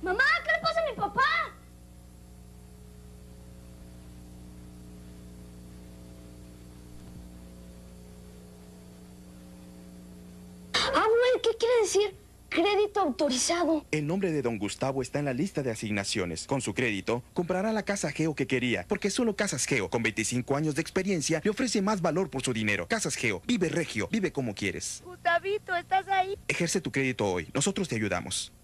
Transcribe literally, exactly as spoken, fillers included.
¡Mamá! ¿Qué le pasa a mi papá? Abuelo, ¿qué quiere decir crédito autorizado? El nombre de don Gustavo está en la lista de asignaciones. Con su crédito, comprará la casa Geo que quería, porque solo Casas Geo, con veinticinco años de experiencia, le ofrece más valor por su dinero. Casas Geo, vive regio, vive como quieres. Gustavito, ¿estás ahí? Ejerce tu crédito hoy, nosotros te ayudamos.